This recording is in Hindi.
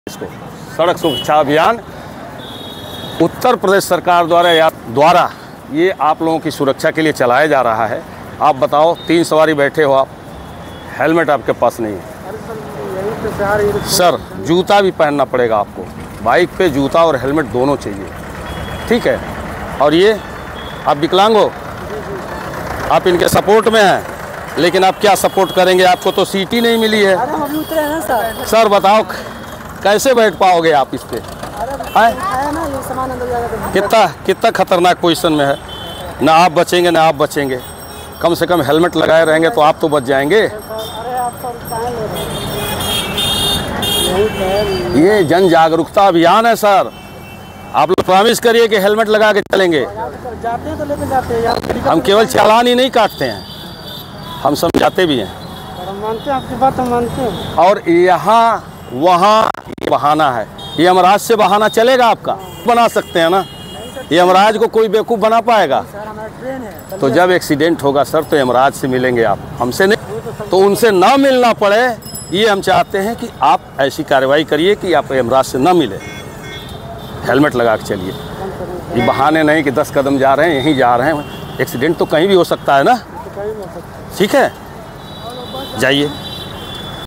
इसको सड़क सुरक्षा अभियान उत्तर प्रदेश सरकार द्वारा ये आप लोगों की सुरक्षा के लिए चलाया जा रहा है। आप बताओ, 3 सवारी बैठे हो आप, हेलमेट आपके पास नहीं है। सर, जूता भी पहनना पड़ेगा आपको। बाइक पे जूता और हेलमेट दोनों चाहिए, ठीक है। और ये आप विकलांग हो, आप इनके सपोर्ट में हैं, लेकिन आप क्या सपोर्ट करेंगे? आपको तो सीट ही नहीं मिली है। अरे हम उतरे हैं सर। सर बताओ, कैसे बैठ पाओगे आप इस पे? ना ये सामान अंदर कितना खतरनाक पोजीशन में है। ना आप बचेंगे ना आप बचेंगे। कम से कम हेलमेट लगाए रहेंगे तो आप तो बच जाएंगे। अरे आप ये जन जागरूकता अभियान है सर। आप लोग प्रॉमिस करिए कि हेलमेट लगा के चलेंगे। जाते हैं तो लेके जाते हैं। हम केवल चालान ही नहीं काटते हैं, हम समझाते भी हैं। मानते हैं आपकी बात, हम मानते हैं। और यहाँ वहाँ ये बहाना है। ये यमराज से बहाना चलेगा आपका? बना सकते हैं ना। ये यमराज को कोई बेवकूफ़ बना पाएगा? सर हमारा ट्रेन है। तो जब एक्सीडेंट होगा सर, तो यमराज से मिलेंगे आप, हमसे नहीं। तो उनसे ना मिलना पड़े, ये हम चाहते हैं कि आप ऐसी कार्रवाई करिए कि आप यमराज से ना मिले। हेलमेट लगा के चलिए। ये बहाने नहीं कि 10 कदम जा रहे हैं, यहीं जा रहे हैं। एक्सीडेंट तो कहीं भी हो सकता है ना, ठीक है। जाइए।